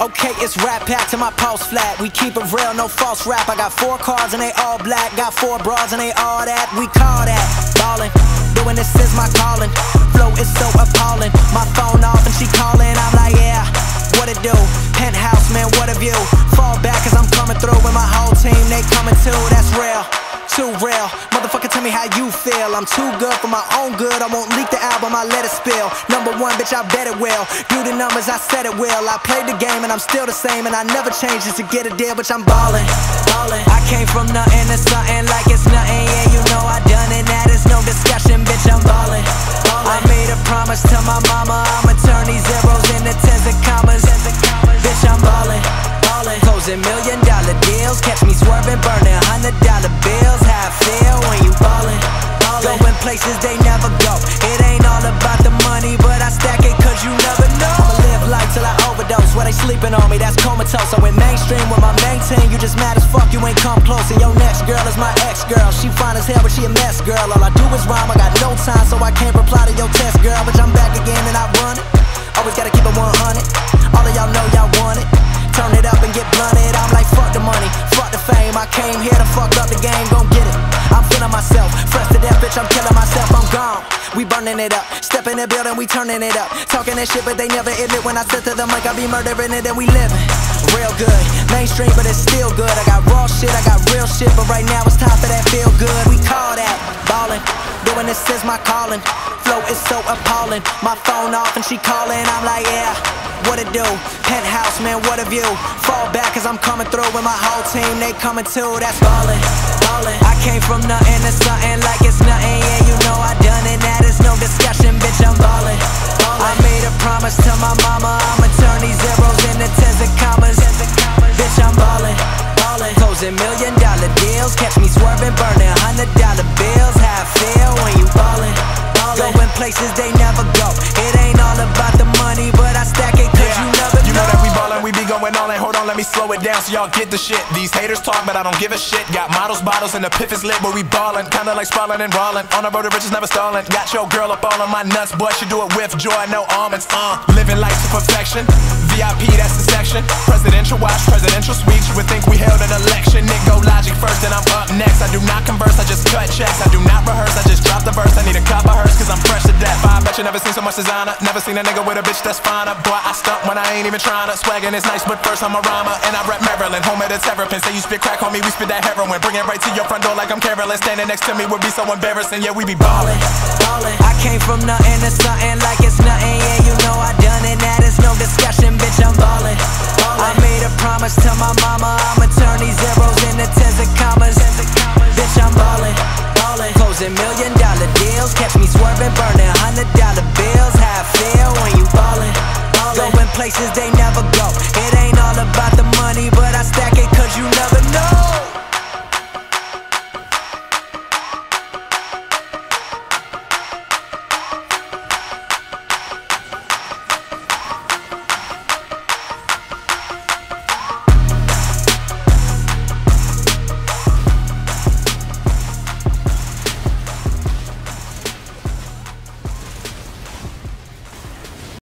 Okay, it's rap pack to my pulse flat. We keep it real, no false rap. I got 4 cars and they all black. Got 4 bras and they all that. We call that ballin'. Doing this is my calling. Flow is so appalling. My phone off and she calling. I'm like, yeah, what it do? Penthouse, man, what a view. Fall back cause I'm coming through with my whole team. They coming too, that's real. Too real, motherfucker, tell me how you feel. I'm too good for my own good. I won't leak the album, I let it spill. Number 1, bitch, I bet it will. Do the numbers, I said it will. I played the game and I'm still the same, and I never changed just to get a deal, bitch, I'm ballin', ballin'. I came from nothing to something like it's nothing. Yeah, you know I done it, that is no discussion, bitch, I'm ballin', ballin'. I made a promise to my mama, I'ma turn these zeros into tens and commas. Bitch, I'm ballin', ballin'. Closing $1 million deals, catch me swerving, burning $100 bills. How I feel when you ballin', ballin'. Going places they never go. It ain't all about the money, but I stack it cause you never know. I'ma live life till I overdose. Where they sleeping on me, that's comatose. I went mainstream with my main team. You just mad as fuck, you ain't come close. And your next girl is my ex-girl. She fine as hell, but she a mess, girl. All I do is rhyme, I got no time, so I can't reply to your test, girl. But I'm back again and I run it. Always gotta keep it 100. All of y'all know y'all want it. Turn it up and get blunted. I'm like, fuck the money, fuck the fame. I came here to fuck up the game, gon' get it. I'm feeling myself, fresh to death, bitch, I'm killing myself, I'm gone. We burning it up, step in the building, we turning it up. Talking that shit, but they never admit when I sit to them like I be murdering it and we living. Real good, mainstream, but it's still good. I got raw shit, I got real shit, but right now it's time for that feel good. We call that ballin', doing this is my calling. Flow is so appalling, my phone off and she calling. I'm like, yeah, what it do? Penthouse, man, what a view. Fall back cause I'm coming through with my whole team. They coming too, that's ballin', ballin'. I came from nothing to something like it's nothing. Yeah, you know I done it, that is no discussion, bitch, I'm ballin', ballin'. I made a promise to my mama, I'ma turn these zeros into tens and commas. Bitch, I'm ballin', ballin'. Closing $1 million deals, catch me swerving, burning $100 bills. How I feel when you ballin', ballin'. Going places they never go. It ain't all about the money, but I stack it cause you never know. You know that we ballin', we be going all in. Hold on, let me slow it down so y'all get the shit. These haters talk, but I don't give a shit. Got models, bottles, and the piff is lit, but we ballin'. Kinda like sprawling and rollin'. On the road to riches, never stallin'. Got your girl up all on my nuts, boy, she do it with joy, no almonds. Living life to perfection. VIP, that's the section. Presidential watch, presidential suite. You would think we held an election. Nick go logic first, then I'm up next. I do not converse, I just cut checks. I do not rehearse, I just drop the verse. I need a cup of hers, cause I'm fresh to death. I bet you never seen so much designer. Never seen a nigga with a bitch that's finer. Boy, I stunt when I ain't even tryna. Swaggin' is nice, but first I'm a rhymer. And I rap Maryland, home of the Terrapin. Say you spit crack, homie, we spit that heroin. Bring it right to your front door like I'm Carolyn. Standing next to me would be so embarrassing. Yeah, we be ballin', ballin'. I came from nothing to something like it's nothing. Yeah, you know I done it, that is no discussion, bitch, I'm ballin', ballin'. I made a promise to my mama, I'ma turn these zeros into tens and commas. Bitch, I'm ballin', ballin'. Closing $1 million deals, catch me swerving, burning $100 bills. How I feel when you ballin', ballin'. Going places they never go. It ain't all about the